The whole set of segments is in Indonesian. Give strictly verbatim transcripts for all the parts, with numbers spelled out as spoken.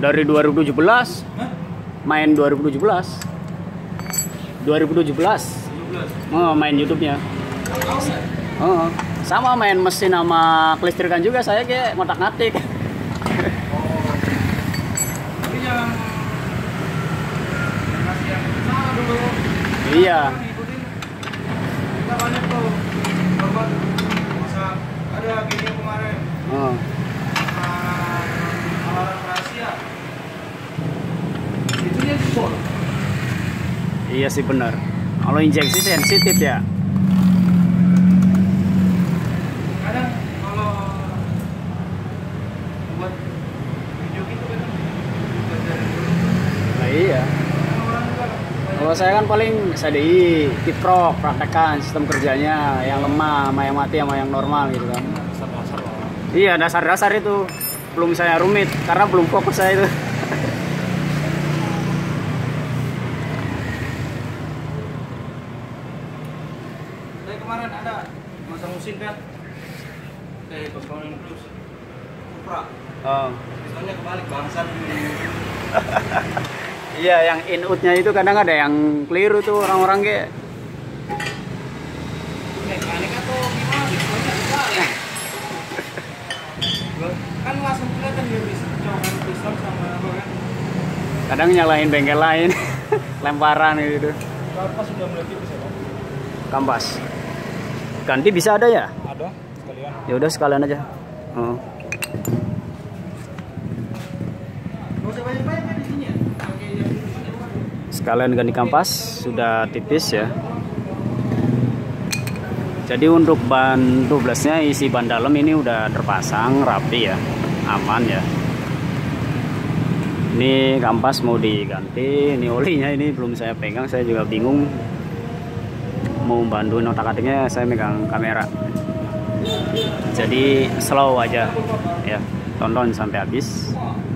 Dari dua ribu tujuh belas. Hah? Main dua ribu tujuh belas. dua ribu tujuh belas. Oh, main YouTube-nya. Oh, sama main mesin sama kelistrikan juga saya kayak ngotak-ngatik. Oh. Tapi yang masih yang sama dulu. Iya. Kita banyak tuh korban bisa ada video kemarin. Oh. Alarm rahasia. Itu dia sol. Iya sih benar. Kalau injeksi sensitif ya. Kadang kalau buat video gitu kan dari dulu. Nah, iya. Orang juga Kalau saya kan paling S A D I, kiprok, praktekkan sistem kerjanya yang lemah, sama yang mati, sama yang normal gitu kan. dasar-dasar lah. Iya, dasar-dasar itu belum saya rumit karena belum fokus saya itu. Saya kemarin ada masang mesin kan, kayak postponing terus, Supra, Oh. misalnya kebalik bangsat. Iya, yang in-out-nya itu kadang ada yang keliru tuh orang-orang kayak. Mekanik atau gimana? Misalnya kebalik. Kan langsung kelihatan dia bisa cowokan piston sama apa kan? Kadang nyalahin bengkel lain, lemparan gitu. Kampas sudah mulai tipis ya Bang? Kampas. Ganti bisa ada ya? Ada sekalian. Ya udah sekalian aja. Oh. Nggak usah banyak-banyak kan di sini ya? Oke, ya. Sekalian ganti kampas, sudah tipis ya. Jadi untuk ban dua belas-nya isi ban dalam ini udah terpasang rapi ya, aman ya. Ini kampas mau diganti, ini olinya ini belum saya pegang, saya juga bingung. Mau bantuin otak-atiknya, saya megang kamera. Jadi slow aja ya, tonton sampai habis.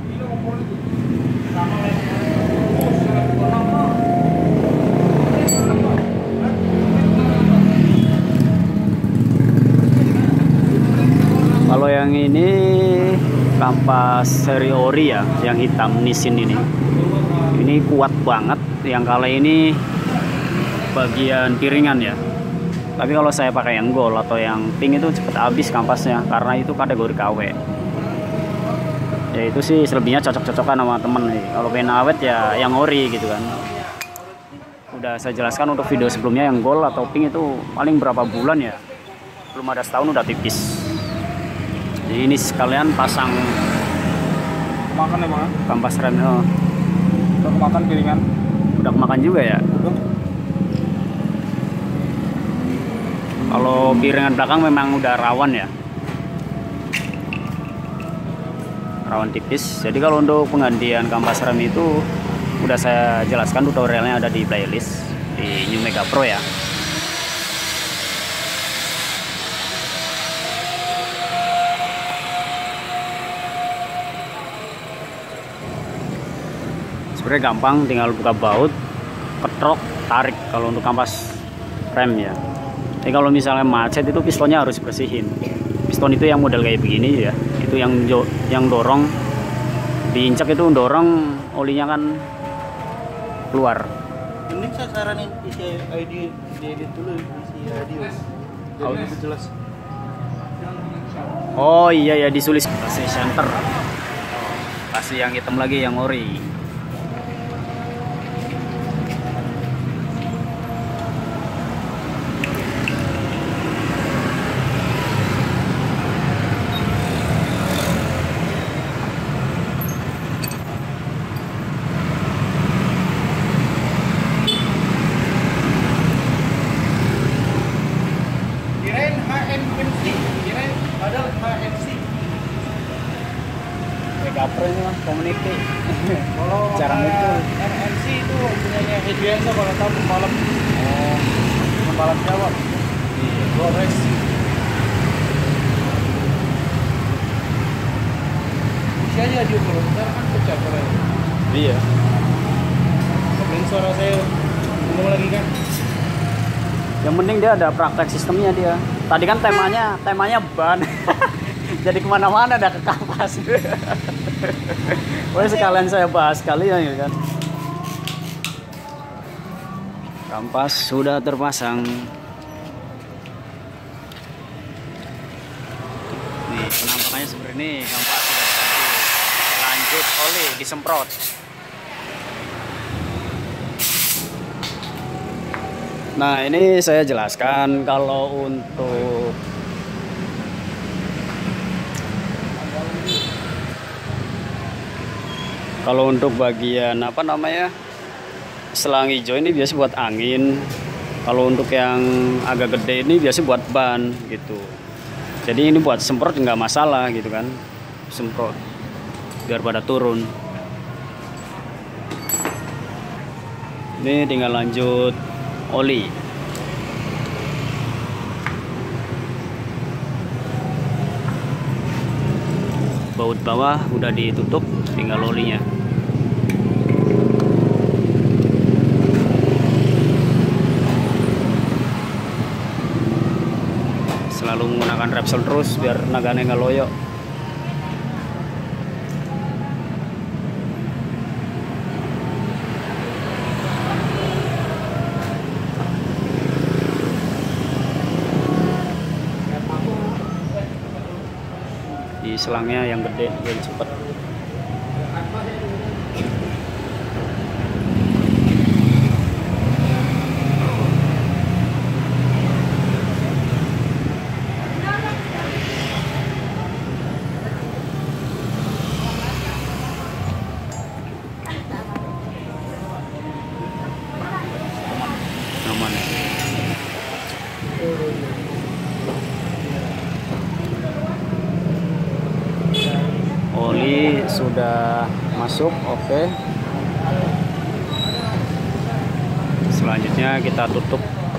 Kalau yang ini kampas seri ori ya, yang hitam Nissin ini. Ini kuat banget. Yang kali ini bagian piringan ya. Tapi kalau saya pakai yang gold atau yang pink itu cepet habis kampasnya karena itu kategori K W. Ya itu sih selebihnya cocok-cocokan sama temen nih. Kalau pengen awet ya yang ori gitu kan. Udah saya jelaskan untuk video sebelumnya yang gold atau pink itu paling berapa bulan ya. Belum ada setahun udah tipis. Jadi ini sekalian pasang Makan ya Bang? kampas remnya. Udah kemakan piringan? Udah kemakan juga ya. Udah. Kalau piringan belakang memang udah rawan ya. Rawan tipis. Jadi kalau untuk penggantian kampas rem itu udah saya jelaskan, tutorialnya ada di playlist di New Mega Pro ya. Sebenarnya gampang, tinggal buka baut, ketrok, tarik kalau untuk kampas rem ya. Tapi kalau misalnya macet itu pistonnya harus bersihin. Piston itu yang model kayak begini ya. Itu yang yang dorong, diinjak itu dorong olinya kan keluar. Mending saya saranin isi I D diedit dulu, isi I D jadi lebih jelas. Oh iya ya, disulis kasih center. Oh, kasih yang hitam lagi yang ori. Kirain H M C, kirain padahal H M C. Mega Pro ini mas, community. Kalau Jarang itu. M M C itu punyanya Edwiansa kalau tahu pembalap. Oh, pembalap Jawa. Iya, dua race. Usianya dia kalau sekarang kan pecah kalau. Iya. Kemudian suara saya ngomong lagi kan. Yang penting dia ada praktek sistemnya dia. Tadi kan temanya temanya ban. Jadi kemana-mana ada ke kampas. Boleh sekalian saya bahas kalian ya kan. Kampas sudah terpasang. Nih penampakannya seperti ini. Kampas sudah jadi. Lanjut oli disemprot. Nah ini saya jelaskan kalau untuk Kalau untuk bagian apa namanya selang hijau ini biasa buat angin. Kalau untuk yang agak gede ini biasa buat ban gitu. Jadi ini buat semprot nggak masalah gitu kan, semprot biar pada turun. Ini tinggal lanjut oli. Baut bawah udah ditutup, tinggal olinya. Selalu menggunakan Repsol terus biar nagane nggak loyo. Di selangnya yang gede biar cepet. Aman. Oli sudah masuk, oke. Okay. Selanjutnya kita tutup.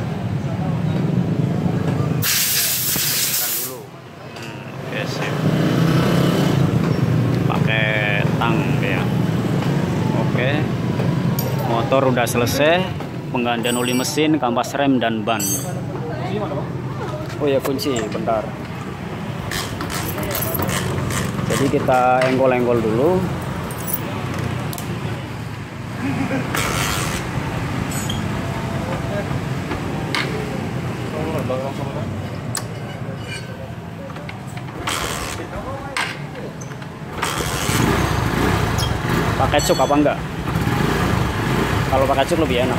Tekan dulu. Hmm, oke, okay, sip. Pakai tang ya. Oke. Okay. Motor udah selesai. Penggantian oli mesin, kampas rem dan ban. Oh ya kunci, bentar. Jadi kita enggol-enggol dulu. Pakai cuk apa enggak? Kalau pakai cuk lebih enak.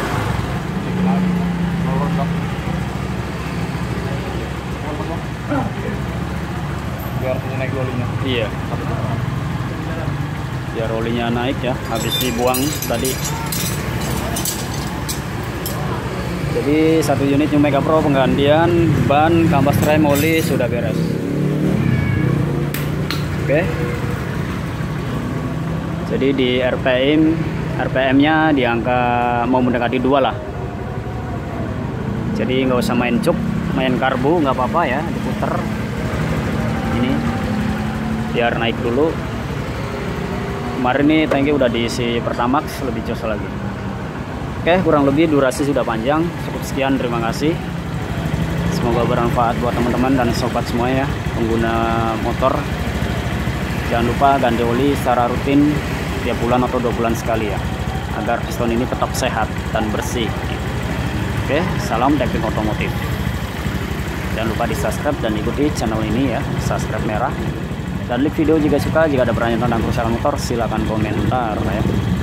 Biar naik olinya. Iya. Biar olinya naik ya, habis dibuang tadi. Jadi satu unit New Mega Pro penggantian ban, kampas rem, oli sudah beres. Oke. Jadi di R P M R P M-nya di angka mau mendekati dua lah. Jadi nggak usah main cuk, main karbu nggak apa-apa ya, diputer. Ini biar naik dulu. Kemarin nih tangki udah diisi Pertamax, lebih jos lagi. Oke, kurang lebih durasi sudah panjang. Cukup sekian, terima kasih. Semoga bermanfaat buat teman-teman dan sobat semua ya, pengguna motor. Jangan lupa ganti oli secara rutin tiap bulan atau dua bulan sekali ya, agar piston ini tetap sehat dan bersih. Oke, salam teknik otomotif. Jangan lupa di subscribe dan ikuti channel ini ya, subscribe merah. Dan like video jika suka. Jika ada pertanyaan tentang kerusakan motor silahkan komentar ya.